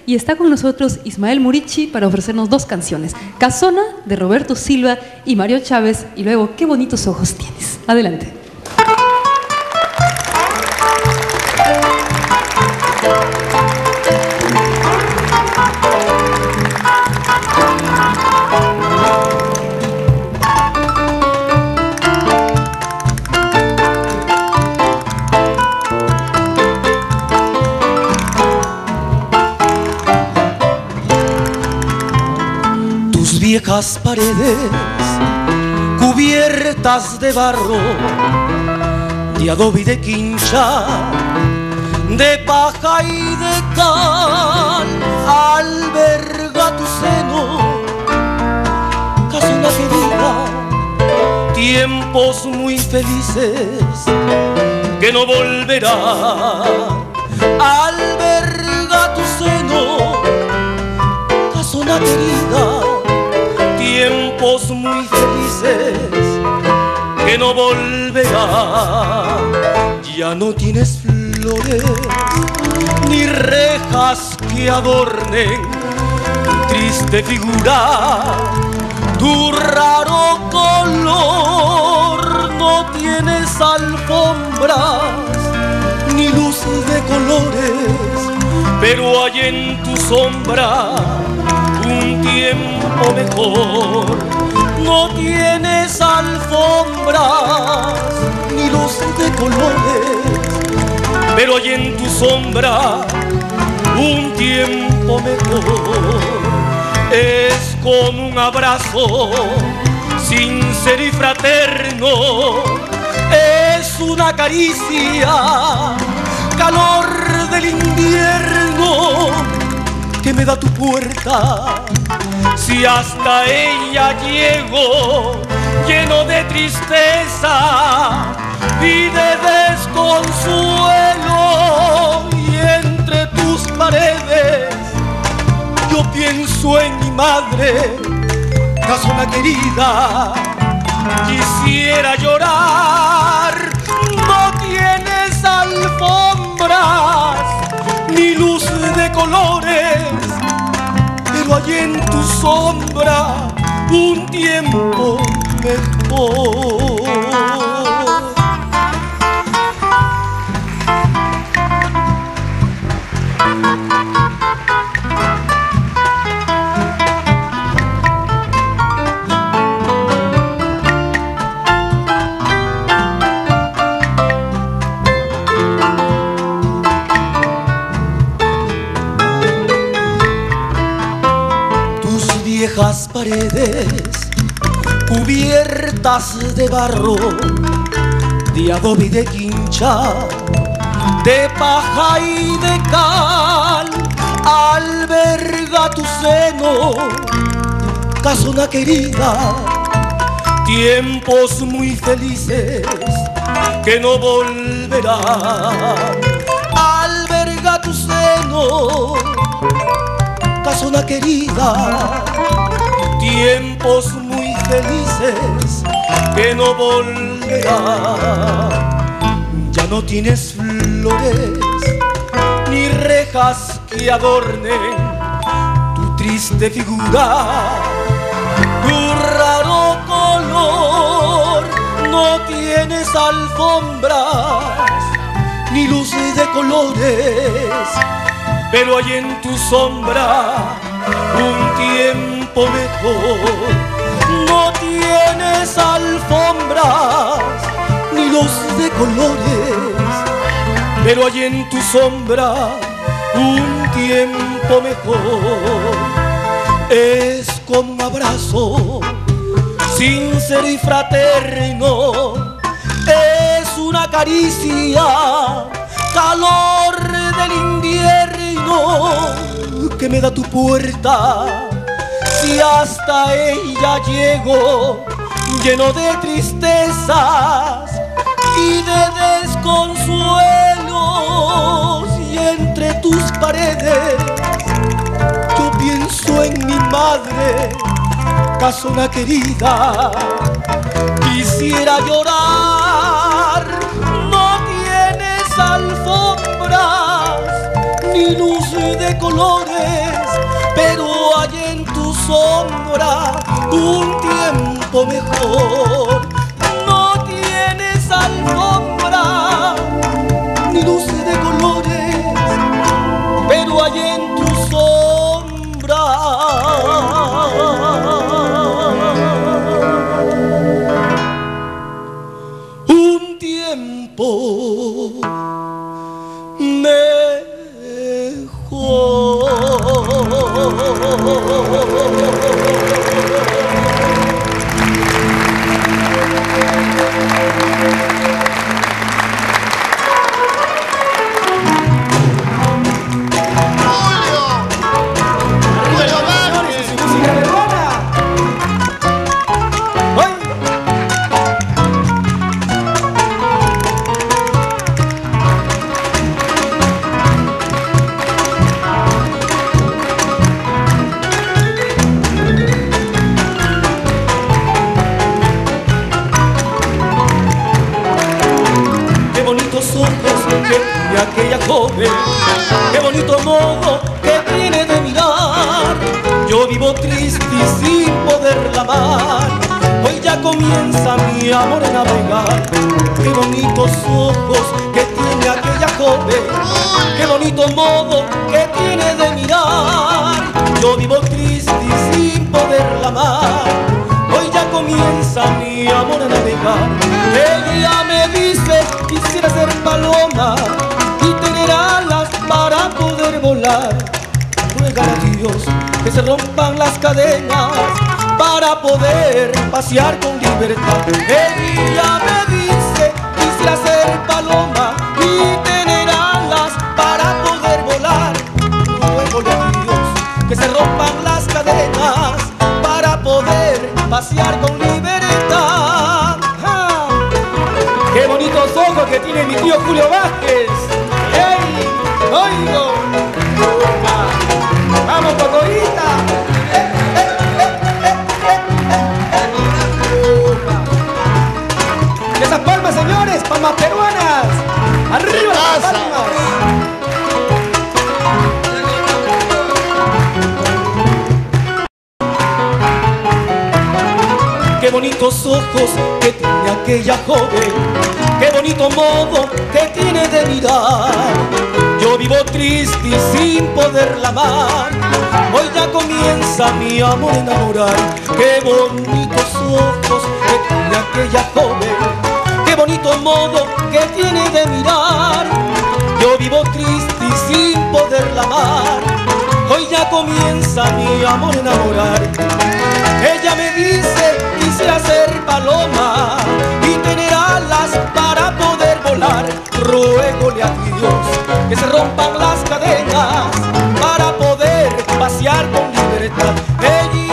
y está con nosotros Ismael Murici para ofrecernos dos canciones, Casona de Roberto Silva y Mario Chávez, y luego Qué bonitos ojos tienes. Adelante. Viejas paredes cubiertas de barro, de adobe y de quincha, de paja y de cal, alberga tu seno, casona querida, tiempos muy felices que no volverán. Alberga tu seno, casona querida, tiempos muy felices que no volverán. Ya no tienes flores ni rejas que adornen tu triste figura, tu raro color. No tienes alfombras ni luces de colores, pero hay en tu sombra un tiempo mejor. No tienes alfombras ni luces de colores, pero hay en tu sombra un tiempo mejor. Es como un abrazo sincero y fraterno, es una caricia, calor del invierno que me da tu puerta. Si hasta ella llego lleno de tristeza y de desconsuelo, y entre tus paredes yo pienso en mi madre, casona querida, quisiera llorar. No tienes alfombras ni luz de colores, pero hay en tu sombra un tiempo mejor. Viejas paredes cubiertas de barro, de adobe y de quincha, de paja y de cal, alberga tu seno, casona querida, tiempos muy felices que no volverán. Alberga tu seno, casona querida, tiempos muy felices que no volverán. Ya no tienes flores ni rejas que adornen tu triste figura, tu raro color. No tienes alfombras ni luces de colores, pero hay en tu sombra un tiempo mejor. No tienes alfombras ni luces de colores, pero hay en tu sombra un tiempo mejor. Es como un abrazo sincero y fraterno, es una caricia, calor del invierno que me da tu puerta. Si hasta ella llego lleno de tristezas y de desconsuelos, y entre tus paredes yo pienso en mi madre, casona querida, quisiera llorar. No tienes alfombras ni luz de de colores, pero hay en tu sombra un tiempo mejor. No tienes alfombra ni luces de colores, pero hay en tu sombra un tiempo mejor. De aquella joven, qué bonito modo que tiene de mirar. Yo vivo triste y sin poderla amar, hoy ya comienza mi amor a navegar. Qué bonitos ojos que tiene aquella joven, qué bonito modo que tiene de mirar. Yo vivo triste y sin poderla amar, hoy ya comienza mi amor a navegar. Ella me dice, quisiera ser paloma y tener alas para poder volar. Ruega a Dios que se rompan las cadenas para poder pasear con libertad. Ella me dice, quisiera ser paloma y tener alas para poder volar. Ruega a Dios que se rompan las cadenas para poder pasear con libertad. ¡Ja! ¡Qué bonitos ojos que tiene mi tío Julio Vázquez! ¡Ey! ¡Oigo! ¡Vamos, Cocorita! ¡Esas palmas, señores! ¡Palmas peruanas! ¡Arriba las palmas! Qué bonitos ojos que tiene aquella joven, qué bonito modo que tiene de mirar. Yo vivo triste y sin poderla amar, hoy ya comienza mi amor a enamorar. Qué bonitos ojos que tiene aquella joven, qué bonito modo que tiene de mirar. Yo vivo triste y sin poderla amar, hoy ya comienza mi amor a enamorar. Ella me dice, quisiera ser paloma y tener alas para poder volar. Ruégole a Dios que se rompan las cadenas para poder pasear con libertad. Ella